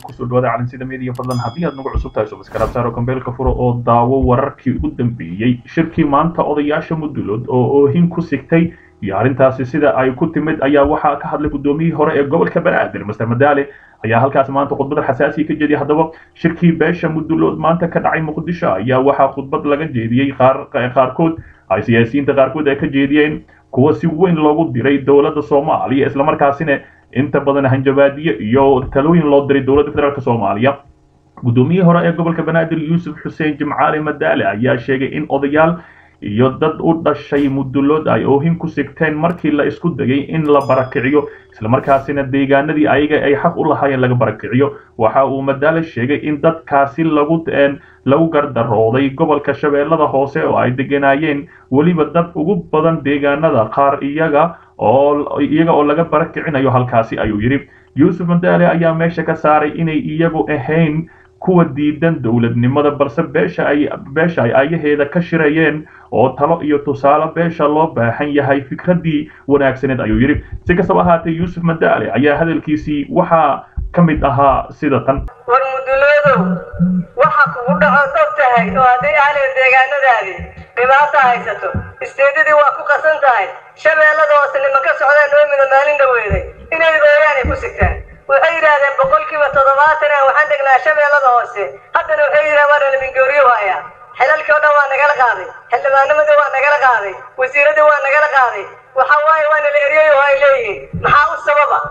kusoo dhawaada calansida media fadlan haddii aad nagu cusub tahay subscribe saaro kambeelka furo oo daawo wararkii ugu dambeeyay shirkii maanta odayaasha mudulood oo oohin ku sigtay iyo arrintaasi sida ay ku timid ayaa waxaa ka hadlay gudoomiyihii hore ee gobolka banaadir Mr Madaale ayaa halkaas maanta khudbad xasaasi ka jeediyay haddaba shirkii beesha mudulood maanta ka dhacay muqdisho ayaa waxaa khudbad laga jeediyay qaarkood ay siyaasiyiinta qaarkood ay ka jeediyeen kuwa si weyn loogu diray dowladda Soomaaliya isla markaasina inta badan hanjabaadiyo iyo talooyin loo diray dowladda federaalka Soomaaliya gudoomiyihii hore ee gobolka banaadir Yuusuf Xuseen Jimcaale Madaale ayaa sheegay in odayaal iyo dad u dhashay mudulood ay oohin ku sigteen markii la isku dayay in la barakiciyo isla markaasina deegaanadii ayaga ay xaq u lahaayeen laga barakiciyo waxa uu Madaale sheegay in dadkaasi lagu gardarooday gobolka Shabeellada Hoose oo ay deganayeen waliba dad ugu badan deegaanada qaar iyaga oo laga barakicinayo halkaasi ayuu yiri Yuusuf Madaale ayaa meesha ka saaray inay iyagu ahayn kuwa diidan dowladnimada balse beesha ay ayaheeda ka shirayeen oo talo iyo tusaale beesha loo baahan yahay fikradii wanaagsaneed ayuu yiri si kastaba ahaatee Yuusuf Madaale ayaa hadalkiisii waxa kamid ahaa sida tan war muduloodow waxa kugu dhaco tahay oo haday ahli deegaanadaadi dhibaato haysato isteedadii waa ku qasan tahay Shabeellada Hoose nimanka socdaan oo mid maalin dhaweeday inay gooyaan ku sigtaan waxay yiraahdeen boqolkiiba 70 waxaan degnaa Shabeellada Hoose haddana waxay yiraahdeen mingooriyo waaya xelalka oo dhan waa nagala qaaday xildhibaanada waa nagala qaaday wasiirada waa nagala qaaday waxa waaye waa la eriyay oo ay leeyihiin maxaa u sababa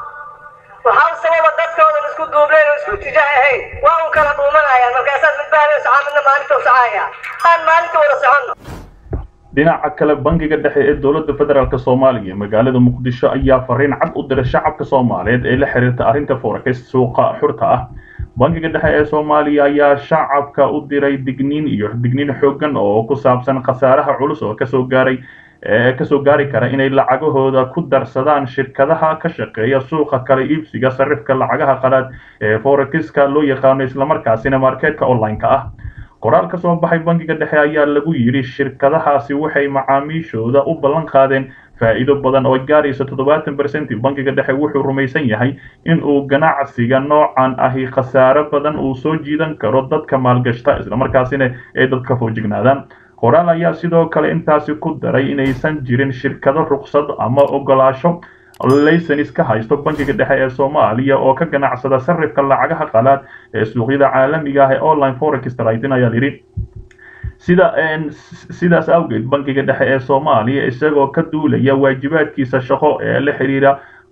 dadkooda isku duubleen oo isku tijaahayn waa uu kala dhuumanayaan markaas aad badbaadayso caamadna maalinta u socaya aan maalinta wada socono dhinaca kale bangiga dhexe ee dowladda federaalka Soomaaliya magaalada Muqdisho ayaa fariin cad u diray shacabka Soomaaliyeed ee la xiriirta arrinta forex suuqa xurta ah bangiga dhexe ee Soomaaliya ayaa shacabka u diray digniin xooggan oo ku saabsan khasaaraha culus oo kasoo gaari kara inay lacagahooda ku darsadaan shirkadaha ka shaqeeya suuqa kala iibsiga sarifka lacagaha qalaad ee forex-ka loo yaqaan isla markaasina marketka online-ka ah qoraal ka soo baxay bangiga dhexe ayaa lagu yiri shirkadahaasi waxay macaamiishooda u ballan qaadeen faa'iido badan oo gaaraysa 70% bangiga dhexe wuxuu rumaysan yahay in uu ganacsiga noocan ahi khasaare badan uu soo jiidan karo dadka maalgashta isla markaasina ay dadka foojignaadaan qoraal ayaa sidoo kale intaasi ku daray inaysan jirin shirkado ruqsad ama ogolaasho laysanis ka haysto bangiga dhexe ee Soomaaliya oo ka ganacsada sarifka lacagaha qalaad ee suuqyada caalamiga ah ee online forex trading ayaa yiri sidaas awgeed bangiga dhexe ee Soomaaliya isagoo ka duulaya waajibaadkiisa shaqo ee la xiriira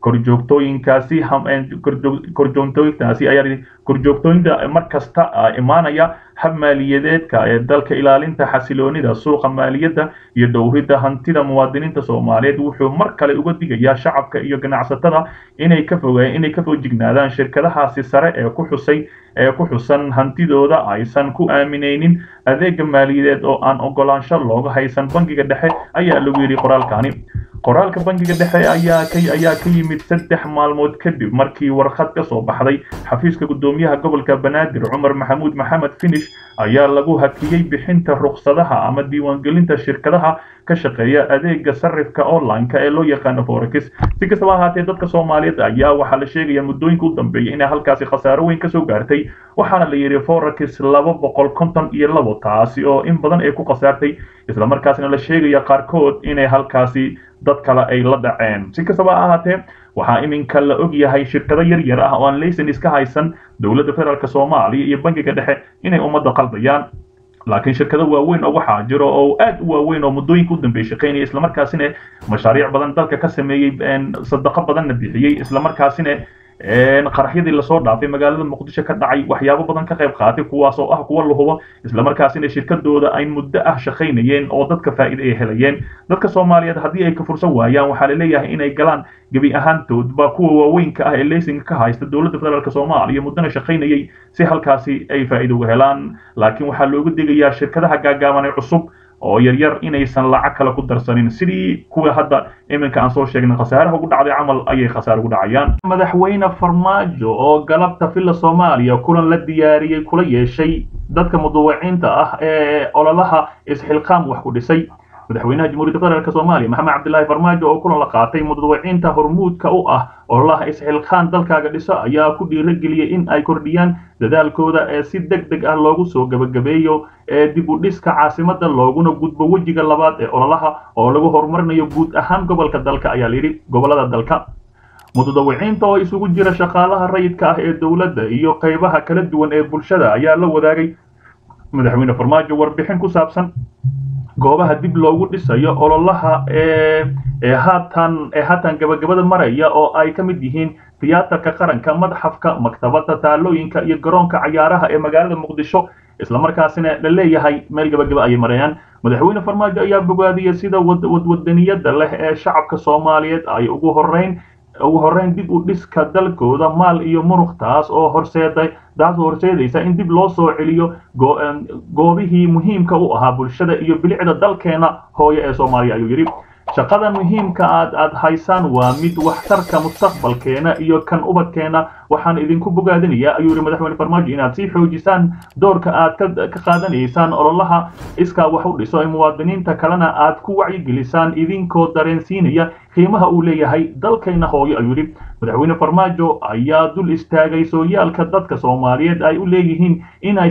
korjoogtooyinta markasta imaanaya hab maaliyadeedka ee dalka ilaalinta xasiloonida suuqa maaliyadda iyo dhowrida hantida muwaadiniinta Soomaaliyeed wuxuu mar kale uga digayaa shacabka iyo ganacsatada inay ka foojignaadaan shirkadahaasi sare ee ku xusan hantidooda aysan ku aaminaynin adeega maaliyadeed oo aan ogolaansho looga haysan bangiga dhexe ayaa lagu yiri qoraalka bangiga dhexe ayaa ka yimid 3 maalmood kadib markii warqad ka soo baxday xafiiska gudoomiyaha gobolka Banaadir Cumar Maxamuud Maxamed Finish ayaa lagu hakiyay bixinta ruqsadaha ama diiwaangelinta shirkadaha ka shaqeeya adeega sarifka online-ka ee loo yaqaan forex si kastaba ahaatee dadka Soomaaliyeed ayaa waxa la sheegay muddooyinka u dambeeyay in halkaasi khasaaro weyn ka soo gaartay waxaana la yiri forex 252 taasi oo in badan ay ku khasaartay isla markaasina la sheegay qaarkood inay halkaasi dad kale ay la dhaceen si kastaba ahaatee waxaa iminka la og yahay shirkado yar ah oo aan laysan iska haysan dowladda federaalka Soomaaliya iyo bangiga dhexe inay ummadda qaldayaan laakiin shirkado waaweyn oo waxa jiro oo aad u waaweyn oo muddooyinka u dambeeyay shaqeynaya isla markaasina mashaariic badan dalka ka sameeyay sadaqo badan bixiyay isla markaasina qaraxyadii la soo dhaafay magaalada Muqdisho ka dhacay waxyaabo badan ka qayb qaatay kuwaas oo ah kuwa la hubo isla markaasina shirkadooda ay muddo ah shaqeynayeen oo dadka faa'iido ay helayeen dadka Soomaaliyeed hadii ay ka fursan waayaan waxa la leeyahay inay galaan gabi ahaantoodba kuwa waaweynka ah ee laysanka ka haysta dowladda federaalka Soomaaliya muddana shaqeynayay si halkaasi ay faa'iido uga helaan laakiin waxa loogu digayaa shirkadaha gaagaaban ee cusub oo yar inaysan lacag kale ku darsanin sidii kuwa hadda iminka aan soo sheegnay khasaaraha ugu dhacday camal ayay khasaar ugu dhacayaan madaxweyne Farmaajo oo galabta filla Soomaaliya kulan la diyaariyay kula yeeshay dadka mudawiciinta ah ee ololaha isxilqaam wax ku dhisay madaxweynaha jamhuuriyadda federaalk soomaaliya maxamed cabdilaahi farmaajo oo kulan la qaatay mudadwaciinta hormuudka u ah ololaha isxilqaan dalkaaga dhiso ayaa ku dhiirageliyey in ay kordhiyaan dadaalkooda ee si deg deg ah loogu soo gabagabeeyo ee dib u dhiska caasimada looguna gudbo wejiga labaad ee ololaha oo lagu horumarinayo guud ahaan gobolka dalka ayaa layidhi gobolada dalka mudadawiciinta oo isugu jira shaqaalaha rayidka ah ee dowladda iyo qaybaha kala duwan ee bulshada ayaa la wadaagay madaxweyne farmaajo warbixin ku saabsan goobaha dib loogu dhisayo ololaha haatan gabagabada maraya oo ay ka mid yihiin tiyaatarka qaranka madxafka maktabada taalooyinka iyo garoonka cayaaraha ee magaalada muqdisho islamarkaasina la leeyahay meel gabagaba ayay marayaan madaxweyne farmaajo ayaa bogaadiyay sida wadaniyada leh ee shacabka soomaaliyeed ay ugu horeyn dib u dhiska dalkooda maal iyo muruq taas oo horseedaysa in dib loo soo celiyo goobihii muhiimka u ahaa bulshada iyo bilicda dalkeena hooyo ee soomaaliya ayuu yidhi shaqada muhiimka aad haysaan waa mid waxtarka mustaqbalkeena iyo kan ubadkeena waxaan idinku bogaadinayaa ayuu yidhi madaxweyne farmaajo inaad sii xoojisaan doorka aad ka qaadanaysaan ololaha iskaa wax u dhiso ee muwaadiniinta kalena aad ku wacyigelisaan idinkoo dareensiinaya qiimaha uu leeyahay dalkayna hooyo ayuu yidhi madaxweyne farmaajo ayaa dul istaagay sooyaalka dadka soomaaliyeed ay u leeyihiin inay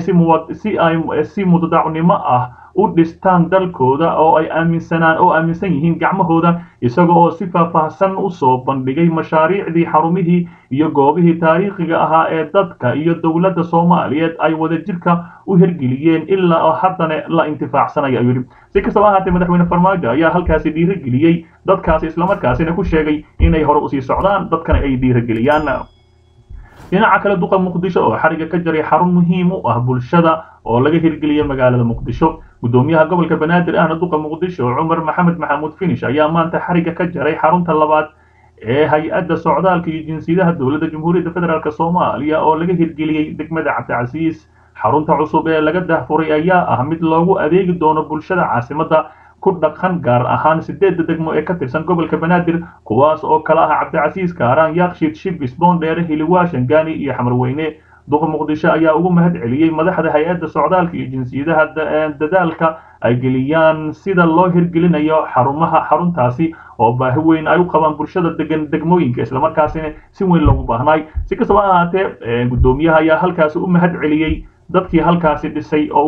si mudadacnimo ah u dhistaan dalkooda oo ay aaminsan yihiin gacmahooda isaga oo si faahfaahsan u soo bandhigay mashaariicdii xarumihii iyo goobihii taariikhiga ahaa ee dadka iyo dowladda soomaaliyeed ay wadajirka u hirgeliyeen ilaa haddana la intifaacsanayo ayuu yidhi si kastaba ahaatee madaxweyne farmaajo ayaa halkaasi dhiirageliyey dadkaasi islamarkaasina ku sheegay inay hore usii socdaan dadkana ay dhiirageliyaan dhinaca kale duqa muqdisho oo xariga ka jaray xarun muhiim u ah bulshada oo laga hirgeliyay magaalada muqdisho gudoomiyaha gobolka banaadir ahna duqa muqdisho cumar maxamed maxamuud finish ayaa maanta xariga ka jaray xarunta labaad ee hay-adda socdaalka iyo jinsiyadaha dowladda jamhuuriyadda federaalk soomaaliya oo laga hirgeliyey degmada cabdicasiis xarunta cusub ee laga dahfuray ayaa ah mid loogu adeegi doono bulshada caasimada ku dhaqan gaar ahaan 8 degmo ee ka tirsan gobolka banaadir kuwaas oo kala ah cabdicasiis kaaraan yaaqshid shibis boondheere hiliwaashan gaani iyo xamarweyne duqa muqdisho ayaa ugu mahad celiyey madaxda hay-adda socdaalka iyo jinsiyadaha dadaalka ay geliyaan sida loo hirgelinayo xaruntaasi oo baahi weyn ay u qabaan bulshada degan degmooyinka islamarkaasina si weyn loogu baahnaay si kastaba ahaatee gudoomiyaha ayaa halkaasi u mahad celiyey dadkii halkaasi dhisay oo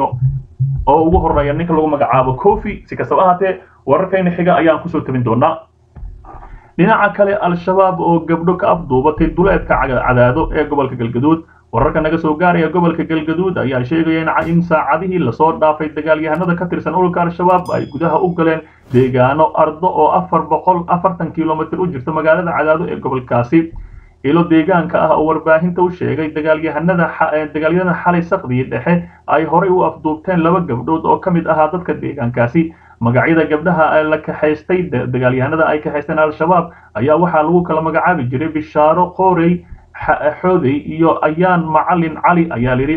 ugu horeeya ninka lagu magacaabo kofi si kastaba ahaatee wararkayna xiga ayaan kusoo tabin doonaa dhinaca kale al-shabaab oo gabdho ka afduubatay duleedka cadaado ee gobolka galgaduud wararka naga soo gaaraya gobolka galgaduud ayaa sheegaya in saacadihii lasoo dhaafay dagaalyahanada ka tirsan ururka al-shabaab ay gudaha u galeen deegaano ardo oo 440 kilomitir u jirta magaalada cadaado ee gobolkaasi ilo deegaanka ah oo warbaahinta u sheegay dagaalyahanada xalay saqdii dhexe ay horay u afduubteen 2 gabdhood oo ka mid ahaa dadka deegaankaasi magacyada gabdhaha la kaxaystay dagaalyahanada ay kaxaysteen al-shabaab ayaa waxaa lagu kala magacaabi jiray bishaaro qoorey xoodey iyo ayaan macalin cali ayaa lidhi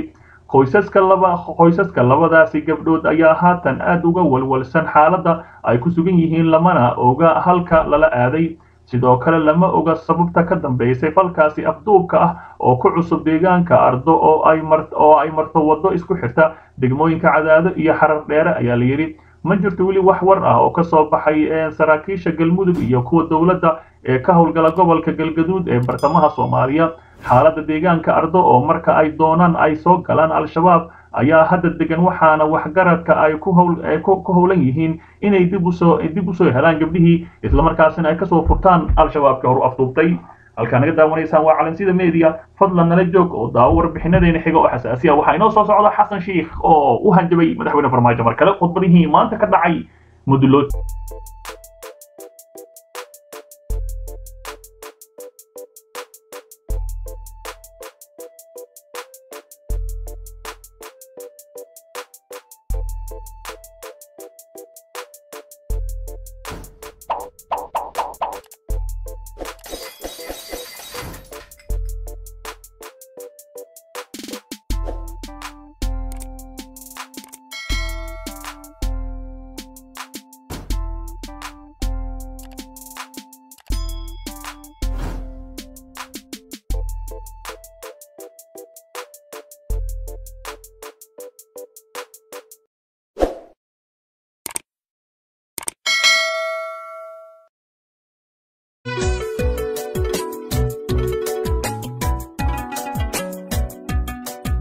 qoysaska labadaasi gabdhood ayaa haatan aad uga walwalsan xaaladda ay ku sugan yihiin lamana oga halka lala aaday sidoo kale lama oga sababta ka dambeysay falkaasi afduubka ah oo ku cusub deegaanka ardo oo ay marto waddo isku xirta degmooyinka cadaado iyo xarar dheere ayaa la yidhi ma jirto weli wax war ah oo ka soo baxay saraakiisha galmudug iyo kuwa dowladda ee ka howlgala gobolka galgaduud ee bartamaha soomaaliya xaaladda deegaanka ardo oo marka ay doonaan ay soo galaan al-shabaab ayaa hadda degan waxaana waxgaradka ay ku howlan yihiin inay dib usoo helaan gabdhihii islamarkaasina ay kasoo furtaan al-shabaabka horu afduubtay halkaa naga daawanaysaan waa calansida media fadlan nala joog oo daawo warbixinadeena xiga oo xasaasiya waxaa inoo soo socda xasan sheikh oo u hanjabay madaxweyne farmaajo mar kale khudbadihii maanta ka dhacay mudulood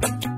Thank you.